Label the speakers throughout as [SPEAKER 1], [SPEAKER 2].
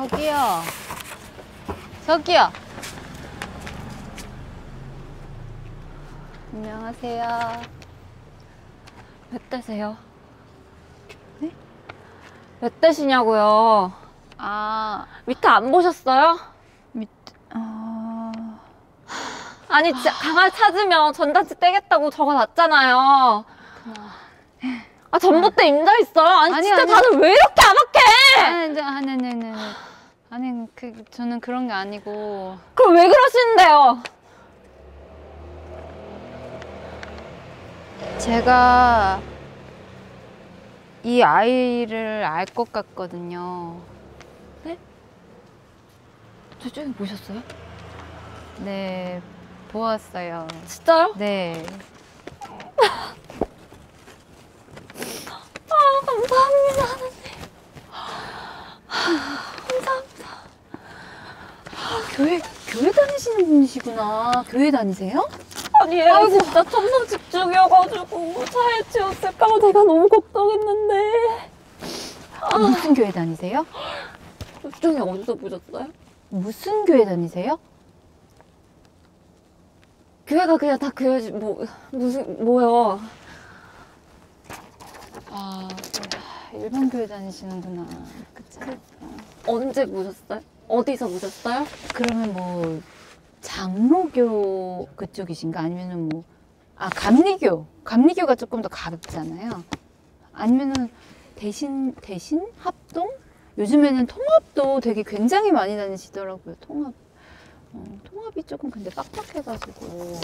[SPEAKER 1] 저기요. 저기요. 안녕하세요. 몇 대세요? 네? 몇 대시냐고요? 아, 밑에 안 보셨어요? 아니, 진짜 강아지 찾으면 전단지 떼겠다고 적어놨잖아요. 아, 전봇대 임자 있어요? 아니, 진짜 다들 왜 이렇게 아박해?
[SPEAKER 2] 아니, 저는 그런 게 아니고.
[SPEAKER 1] 그럼 왜 그러시는데요?
[SPEAKER 2] 제가 이 아이를 알 것 같거든요.
[SPEAKER 1] 네? 저쪽에 보셨어요?
[SPEAKER 2] 네, 보았어요.
[SPEAKER 1] 진짜요?
[SPEAKER 2] 네.
[SPEAKER 1] 아, 감사합니다, 하나님. 감사합니다. 교회 다니시는 분이시구나. 교회 다니세요? 아니, 얘가 진짜 첨성 집중이어가지고 차에 치웠을까봐 제가 너무 걱정했는데.
[SPEAKER 2] 무슨 교회 다니세요?
[SPEAKER 1] 수정이 어디서 보셨어요?
[SPEAKER 2] 무슨 교회 다니세요?
[SPEAKER 1] 교회가 그냥 다 교회지, 뭐요?
[SPEAKER 2] 아, 일반 교회 다니시는구나. 그쵸?
[SPEAKER 1] 언제 보셨어요? 어디서 보셨어요?
[SPEAKER 2] 그러면 뭐 장로교 그쪽이신가? 아니면은 뭐 감리교가 조금 더 가볍잖아요. 아니면은 대신 합동? 요즘에는 통합도 되게 굉장히 많이 다니시더라고요. 통합이 조금 근데 빡빡해가지고.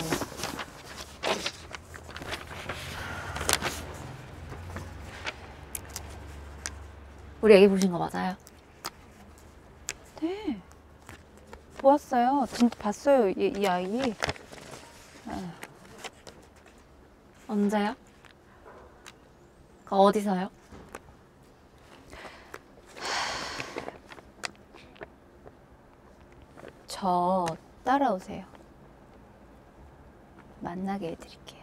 [SPEAKER 1] 우리 애기 보신 거 맞아요?
[SPEAKER 2] 네. 보았어요. 진짜 봤어요. 이 아이.
[SPEAKER 1] 언제요? 어디서요?
[SPEAKER 2] 저 따라오세요. 만나게 해드릴게요.